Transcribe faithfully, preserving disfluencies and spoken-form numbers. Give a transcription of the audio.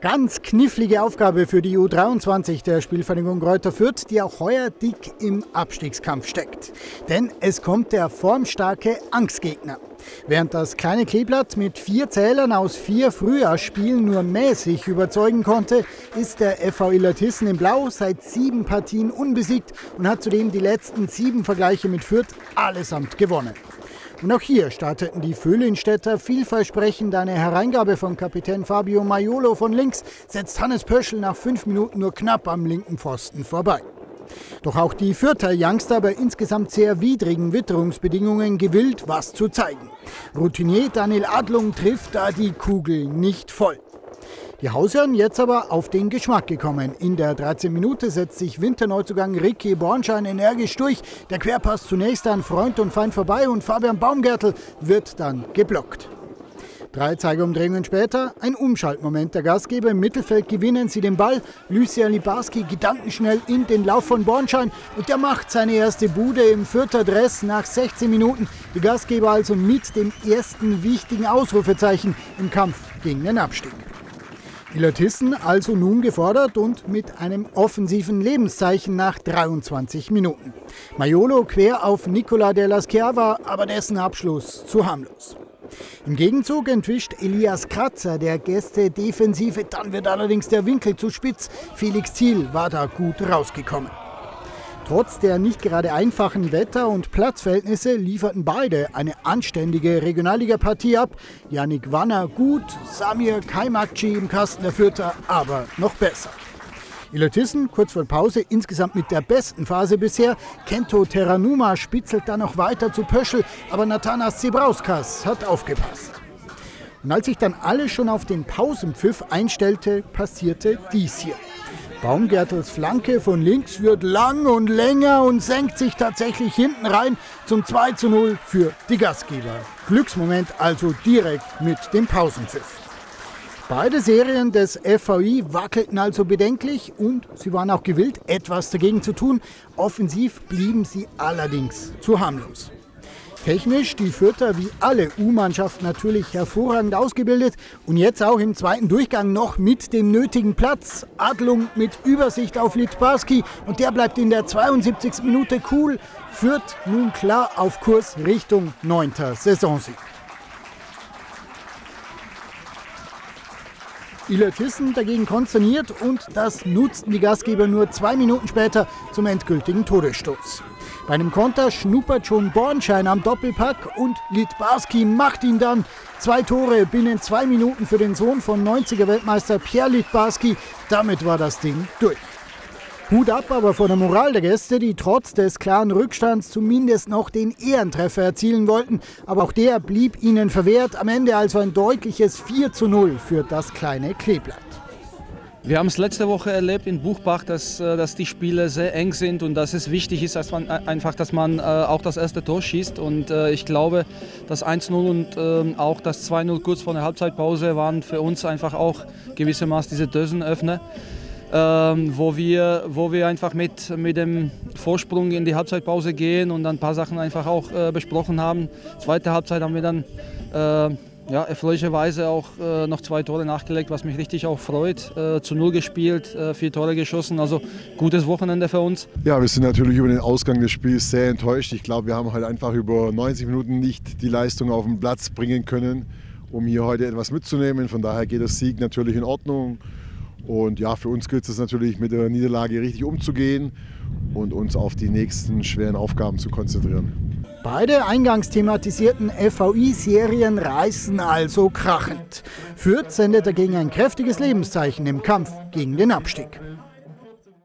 Ganz knifflige Aufgabe für die U dreiundzwanzig der Spielvereinigung Greuther Fürth, die auch heuer dick im Abstiegskampf steckt. Denn es kommt der formstarke Angstgegner. Während das kleine Kleeblatt mit vier Zählern aus vier Frühjahrsspielen nur mäßig überzeugen konnte, ist der F V Illertissen in Blau seit sieben Partien unbesiegt und hat zudem die letzten sieben Vergleiche mit Fürth allesamt gewonnen. Und auch hier starteten die Vöhlinstädter vielversprechend. Eine Hereingabe von Kapitän Fabio Maiolo von links setzt Hannes Pöschl nach fünf Minuten nur knapp am linken Pfosten vorbei. Doch auch die Fürther Youngster bei insgesamt sehr widrigen Witterungsbedingungen gewillt, was zu zeigen. Routinier Daniel Adlung trifft da die Kugel nicht voll. Die Hausherren jetzt aber auf den Geschmack gekommen. In der dreizehnten Minute setzt sich Winterneuzugang Ricky Bornschein energisch durch. Der Querpass zunächst an Freund und Feind vorbei und Fabian Baumgärtl wird dann geblockt. Drei Zeigerumdrehungen später, ein Umschaltmoment der Gastgeber. Im Mittelfeld gewinnen sie den Ball. Lucia Libarski gedankenschnell in den Lauf von Bornschein und der macht seine erste Bude im Fürther Dress nach sechzehn Minuten. Die Gastgeber also mit dem ersten wichtigen Ausrufezeichen im Kampf gegen den Abstieg. Illertissen also nun gefordert und mit einem offensiven Lebenszeichen nach dreiundzwanzig Minuten. Maiolo quer auf Nicola Della Schiava, aber dessen Abschluss zu harmlos. Im Gegenzug entwischt Elias Kratzer der Gäste Defensive, dann wird allerdings der Winkel zu spitz. Felix Thiel war da gut rausgekommen. Trotz der nicht gerade einfachen Wetter- und Platzverhältnisse lieferten beide eine anständige Regionalliga-Partie ab. Yannick Wanner gut, Samir Kaimakci im Kasten der Fürther aber noch besser. Illertissen kurz vor Pause insgesamt mit der besten Phase bisher. Kento Terranuma spitzelt dann noch weiter zu Pöschl, aber Nathanas Zebrauskas hat aufgepasst. Und als sich dann alle schon auf den Pausenpfiff einstellte, passierte dies hier. Baumgärtls Flanke von links wird lang und länger und senkt sich tatsächlich hinten rein zum zwei zu null für die Gastgeber. Glücksmoment also direkt mit dem Pausenpfiff. Beide Serien des F V I wackelten also bedenklich und sie waren auch gewillt, etwas dagegen zu tun. Offensiv blieben sie allerdings zu harmlos. Technisch die Fürther wie alle U-Mannschaften natürlich hervorragend ausgebildet und jetzt auch im zweiten Durchgang noch mit dem nötigen Platz. Adlung mit Übersicht auf Littbarski und der bleibt in der zweiundsiebzigsten Minute cool. Fürth nun klar auf Kurs Richtung neunter Saisonsieg. Illertissen dagegen konsterniert und das nutzten die Gastgeber nur zwei Minuten später zum endgültigen Todesstoß. Bei einem Konter schnuppert schon Bornschein am Doppelpack und Littbarski macht ihn dann. Zwei Tore binnen zwei Minuten für den Sohn von neunziger-Weltmeister Pierre Littbarski. Damit war das Ding durch. Hut ab aber vor der Moral der Gäste, die trotz des klaren Rückstands zumindest noch den Ehrentreffer erzielen wollten. Aber auch der blieb ihnen verwehrt. Am Ende also ein deutliches vier zu null für das kleine Kleeblatt. Wir haben es letzte Woche erlebt in Buchbach, dass, dass die Spiele sehr eng sind und dass es wichtig ist, dass man einfach, dass man auch das erste Tor schießt. Und ich glaube, das eins null und auch das zwei null kurz vor der Halbzeitpause waren für uns einfach auch gewissermaßen diese Dosenöffner. Ähm, wo, wir, wo wir einfach mit, mit dem Vorsprung in die Halbzeitpause gehen und dann ein paar Sachen einfach auch äh, besprochen haben. Zweite Halbzeit haben wir dann äh, ja, erfreulicherweise auch äh, noch zwei Tore nachgelegt, was mich richtig auch freut. Äh, zu Null gespielt, äh, vier Tore geschossen, also gutes Wochenende für uns. Ja, wir sind natürlich über den Ausgang des Spiels sehr enttäuscht. Ich glaube, wir haben halt einfach über neunzig Minuten nicht die Leistung auf den Platz bringen können, um hier heute etwas mitzunehmen. Von daher geht der Sieg natürlich in Ordnung. Und ja, für uns gilt es natürlich, mit der Niederlage richtig umzugehen und uns auf die nächsten schweren Aufgaben zu konzentrieren. Beide eingangs thematisierten F V I-Serien reißen also krachend. Fürth sendet dagegen ein kräftiges Lebenszeichen im Kampf gegen den Abstieg.